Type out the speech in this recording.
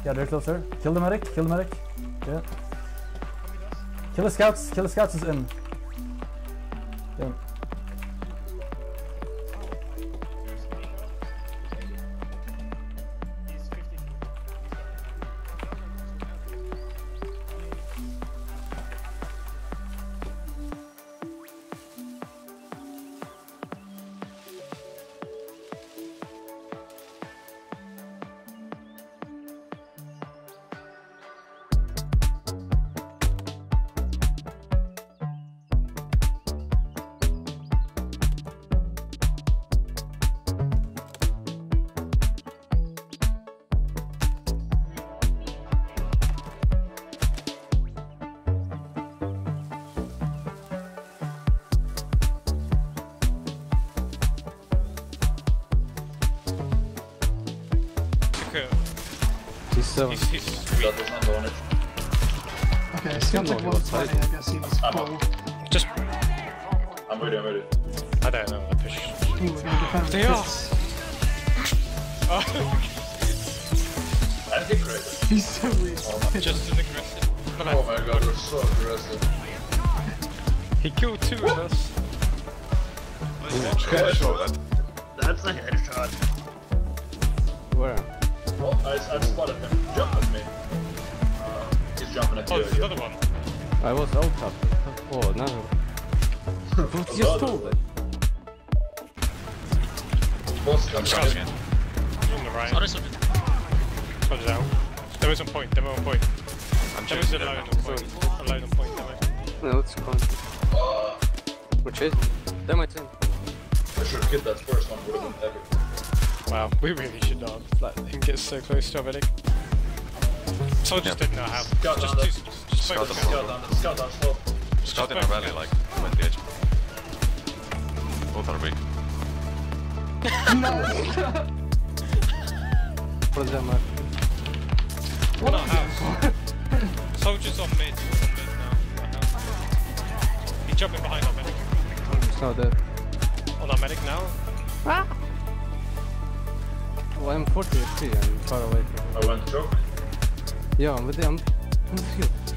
Yeah, they're closer. Kill the medic, kill the medic. Yeah. Kill the scouts is in. Yeah. He's okay, scout like one side, I guess he was full. Just... I'm ready. I don't know, I push. Ooh, we're gonna defend They are! I think aggressive. He's so weird. Just an aggressive. Oh my god, you're so aggressive. He killed 2 of us. Headshot. That's a headshot. Where? Oh, I spotted him. Jump at me. He's jumping at you. Oh, there's another one. I was out up. Oh, no. Who just told it? Boss comes Scout's in. on the right. Sorry, sorry. Scout's out. There was on point, there was on point. There was a load on point. A load on point, there was. No, it's gone. We're chasing. That might turn. I should have killed that first one, would have been epic. Wow, we really should not let him get so close to our medic. Soldiers didn't know how. Scout down Just focus. Scout down slow. Scout in our valley, like, 20 edge. Both are weak. What does that matter? We're not house. Soldiers on mid now. He's jumping behind our medic. It's not dead. On our medic now. Well, I'm 40 HP and far away from him. I went choke. Yeah, but I'm on the field.